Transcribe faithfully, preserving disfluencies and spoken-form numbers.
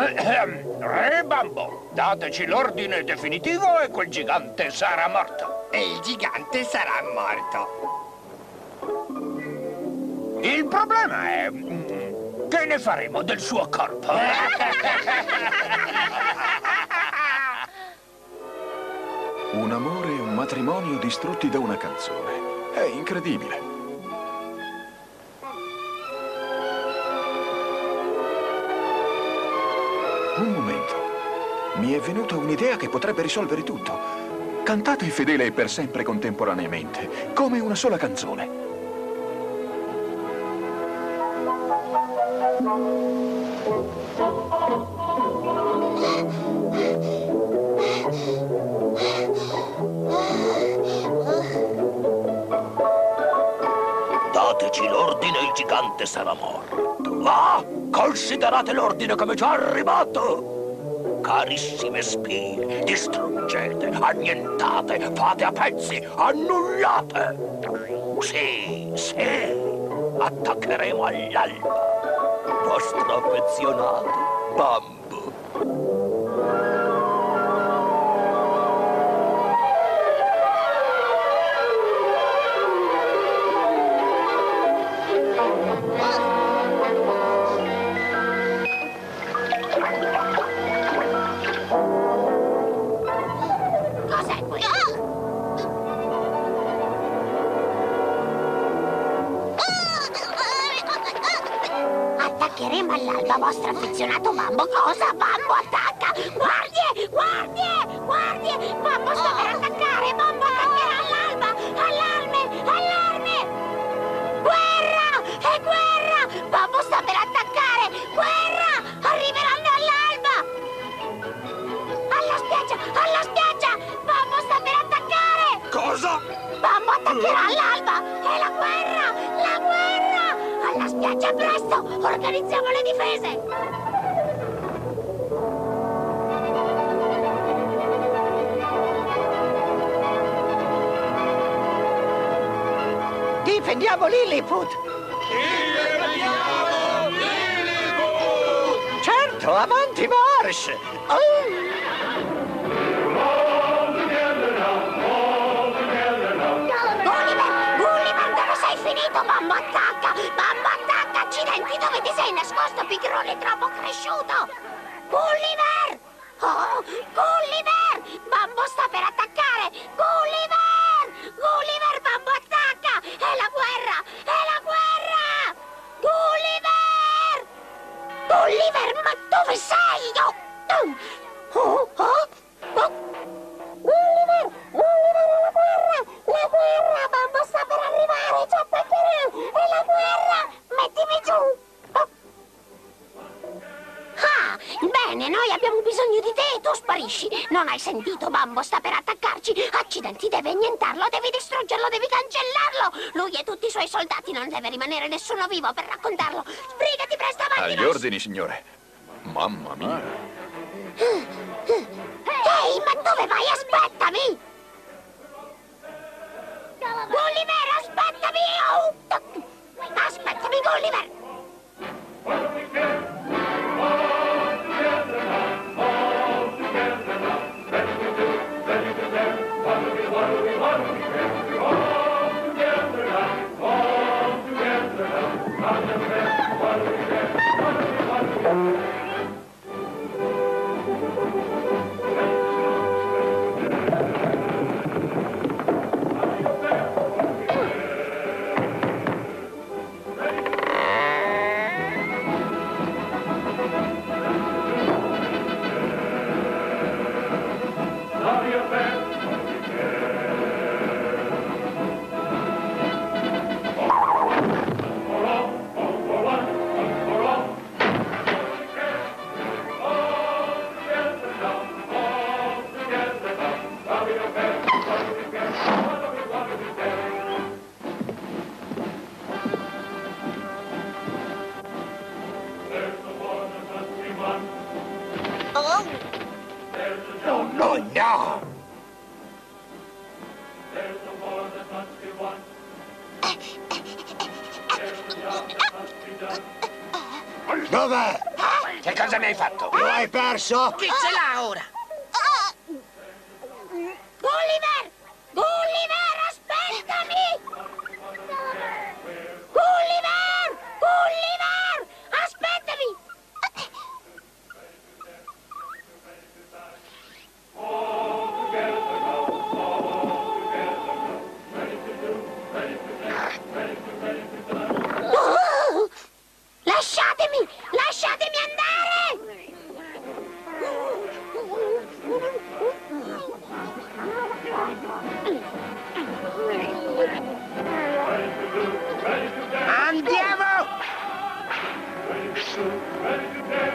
Re Bambo, dateci l'ordine definitivo e quel gigante sarà morto. E il gigante sarà morto. Il problema è... che ne faremo del suo corpo? Un amore e un matrimonio distrutti da una canzone. È incredibile. Un momento. Mi è venuta un'idea che potrebbe risolvere tutto. Cantate fedele e per sempre contemporaneamente, come una sola canzone. Dateci l'ordine, il gigante sarà morto. Ah, considerate l'ordine come già arrivato. Carissime spie, distruggete, annientate, fate a pezzi, annullate. Sì, sì, attaccheremo all'alba. Vostro affezionato Bambo. Cos'è questo? Attaccheremo all'alba vostro affezionato Bambo. Cosa? Bambo attacca! Guardie! Guardie! Guardie! Bambo sta per attaccare! Bambo attaccherà all'alba! Allarme! Allarme! Guerra! È guerra! Bambo sta per attaccare! Guerra! Arriveranno all'alba! Alla spiaggia! Alla spiaggia! Bambo sta per attaccare! Cosa? Bambo attaccherà all'alba! È la guerra! La guerra! Alla spiaggia presto! Organizziamo le difese! Difendiamo Lilliput! Difendiamo Lilliput! Certo, avanti marsh! Oh! Gulliver! Gulliver, dove sei finito? Bambo attacca! Bambo attacca! Accidenti, dove ti sei nascosto, pigrone troppo cresciuto? Gulliver! Oh, Gulliver! Bambo sta per attaccare! Gulliver! Gulliver, Bambo attacca! È la guerra! È la guerra! Gulliver! Gulliver, ma dove sei? Oh, oh, oh, oh. Gulliver! Gulliver, la guerra! La guerra! Bambo sta per arrivare! Ci attaccherà! È la guerra! Mettimi giù! Oh. Ah, bene, noi abbiamo bisogno di te e tu sparisci. Non hai sentito? Bambo sta per attaccarci. Accidenti, devi annientarlo, devi distruggerlo, devi cancellarlo. Lui e tutti i suoi soldati, non deve rimanere nessuno vivo per raccontarlo. Sbrigati presto avanti. Agli ordini, signore. Mamma mia. Ehi, ma dove vai? Aspettami! Gulliver, aspettami! Oh. Aspettami, Gulliver! Oh, no, no! Dov'è? Che cosa mi hai fatto? Lo hai perso? Chi ce l'ha ora? Gulliver! Gulliver, aspettami! Gulliver! Gulliver! Aspettami! Oh! Lasciatemi! Lasciatemi andare! Andiamo!